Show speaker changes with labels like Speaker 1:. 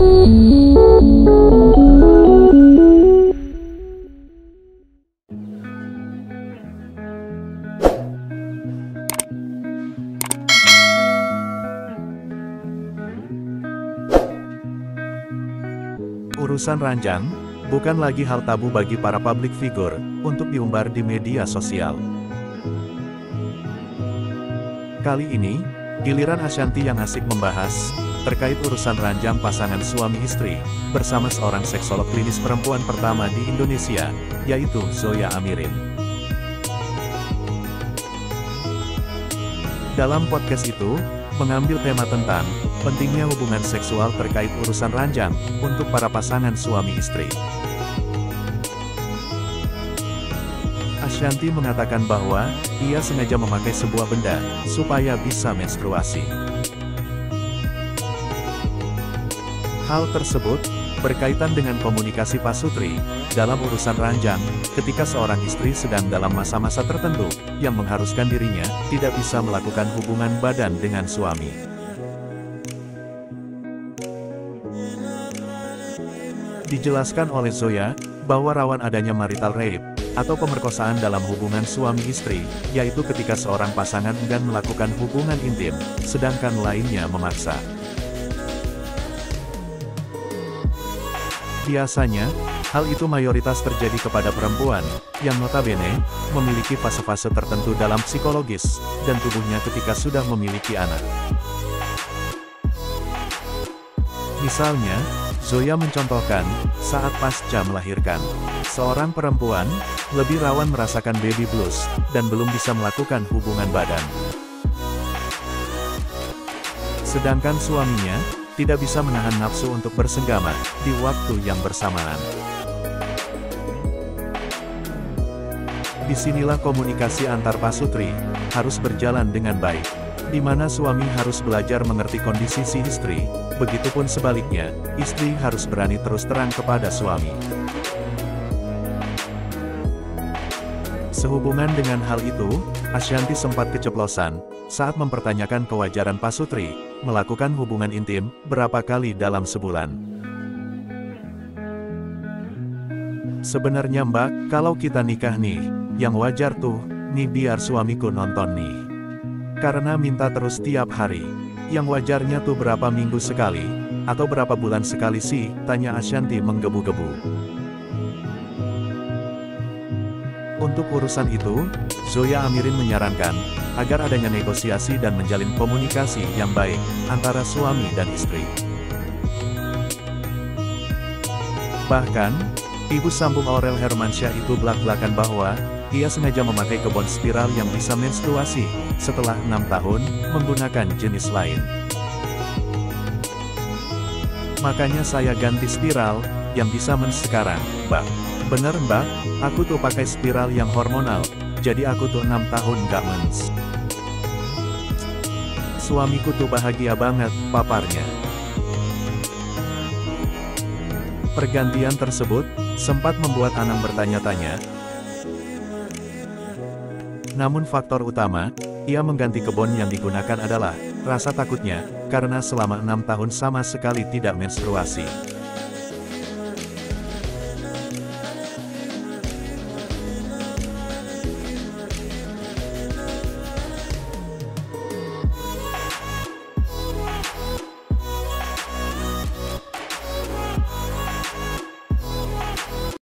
Speaker 1: Urusan ranjang bukan lagi hal tabu bagi para publik figur untuk diumbar di media sosial. Kali ini, giliran Ashanty yang asik membahas terkait urusan ranjang pasangan suami istri bersama seorang seksolog klinis perempuan pertama di Indonesia, yaitu Zoya Amirin. Dalam podcast itu, mengambil tema tentang pentingnya hubungan seksual terkait urusan ranjang untuk para pasangan suami istri. Ashanty mengatakan bahwa ia sengaja memakai sebuah benda supaya bisa menstruasi. Hal tersebut berkaitan dengan komunikasi pasutri dalam urusan ranjang ketika seorang istri sedang dalam masa-masa tertentu yang mengharuskan dirinya tidak bisa melakukan hubungan badan dengan suami. Dijelaskan oleh Zoya bahwa rawan adanya marital rape atau pemerkosaan dalam hubungan suami istri, yaitu ketika seorang pasangan enggan melakukan hubungan intim, sedangkan lainnya memaksa. Biasanya, hal itu mayoritas terjadi kepada perempuan, yang notabene, memiliki fase-fase tertentu dalam psikologis, dan tubuhnya ketika sudah memiliki anak. Misalnya, Zoya mencontohkan, saat pasca melahirkan, seorang perempuan lebih rawan merasakan baby blues, dan belum bisa melakukan hubungan badan. Sedangkan suaminya tidak bisa menahan nafsu untuk bersenggama di waktu yang bersamaan. Disinilah komunikasi antar pasutri harus berjalan dengan baik, di mana suami harus belajar mengerti kondisi si istri, begitupun sebaliknya, istri harus berani terus terang kepada suami. Sehubungan dengan hal itu, Ashanty sempat keceplosan saat mempertanyakan kewajaran pasutri melakukan hubungan intim berapa kali dalam sebulan. Sebenarnya Mbak, kalau kita nikah nih, yang wajar tuh, nih biar suamiku nonton nih. Karena minta terus tiap hari. Yang wajarnya tuh berapa minggu sekali, atau berapa bulan sekali sih, tanya Ashanty menggebu-gebu. Untuk urusan itu, Zoya Amirin menyarankan agar adanya negosiasi dan menjalin komunikasi yang baik antara suami dan istri. Bahkan, ibu sambung Aurel Hermansyah itu belak-belakan bahwa ia sengaja memakai kebon spiral yang bisa menstruasi setelah 6 tahun menggunakan jenis lain. Makanya saya ganti spiral yang bisa mens sekarang, Mbak. Bener Mbak, aku tuh pakai spiral yang hormonal, jadi aku tuh 6 tahun gak mens. Suamiku tuh bahagia banget, paparnya. Pergantian tersebut sempat membuat Anang bertanya-tanya. Namun faktor utama, ia mengganti kebon yang digunakan adalah rasa takutnya, karena selama 6 tahun sama sekali tidak menstruasi.